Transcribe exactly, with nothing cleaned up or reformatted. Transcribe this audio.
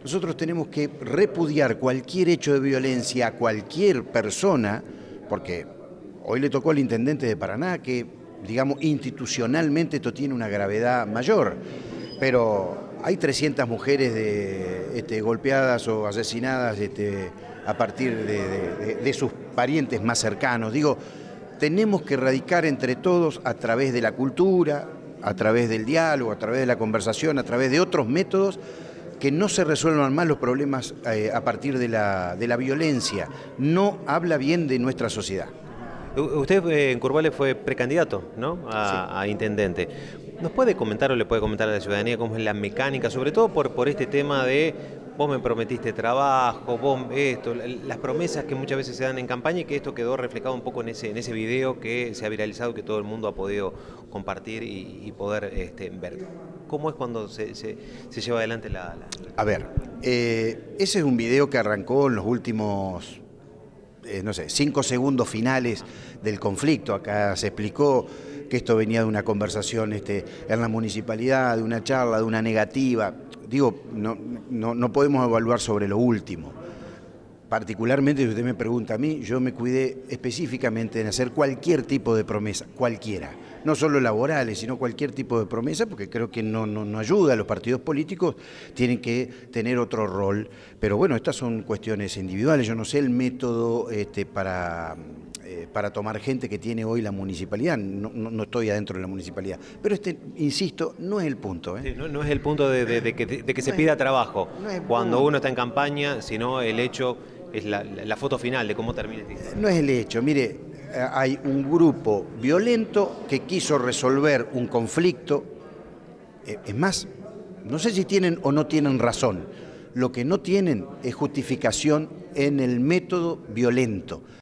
Nosotros tenemos que repudiar cualquier hecho de violencia a cualquier persona, porque hoy le tocó al intendente de Paraná que, digamos, institucionalmente esto tiene una gravedad mayor, pero hay trescientas mujeres de, este, golpeadas o asesinadas este, a partir de, de, de sus parientes más cercanos. Digo, tenemos que erradicar entre todos a través de la cultura, a través del diálogo, a través de la conversación, a través de otros métodos, que no se resuelvan más los problemas eh, a partir de la, de la violencia. No habla bien de nuestra sociedad. Usted eh, en Curvales fue precandidato, ¿no? A, sí. a intendente. ¿Nos puede comentar o le puede comentar a la ciudadanía cómo es la mecánica, sobre todo por, por este tema de vos me prometiste trabajo, vos esto, las promesas que muchas veces se dan en campaña y que esto quedó reflejado un poco en ese, en ese video que se ha viralizado, que todo el mundo ha podido compartir y, y poder este, ver? ¿Cómo es cuando se, se, se lleva adelante la...? la... A ver, eh, ese es un video que arrancó en los últimos, eh, no sé, cinco segundos finales del conflicto. Acá se explicó que esto venía de una conversación este, en la municipalidad, de una charla, de una negativa. Digo, no, no, no podemos evaluar sobre lo último. Particularmente, si usted me pregunta a mí, yo me cuidé específicamente en hacer cualquier tipo de promesa, cualquiera. No solo laborales, sino cualquier tipo de promesa, porque creo que no, no, no ayuda. Los partidos políticos tienen que tener otro rol. Pero bueno, estas son cuestiones individuales. Yo no sé el método este, para, eh, para tomar gente que tiene hoy la municipalidad. No, no, no estoy adentro de la municipalidad. Pero este, insisto, no es el punto. ¿eh? Sí, no, no es el punto de, de, de que, de que se pida trabajo no es cuando punto. uno está en campaña, sino el hecho... Es la, la foto final de cómo termina este historia. No es el hecho, mire, hay un grupo violento que quiso resolver un conflicto. Es más, no sé si tienen o no tienen razón. Lo que no tienen es justificación en el método violento.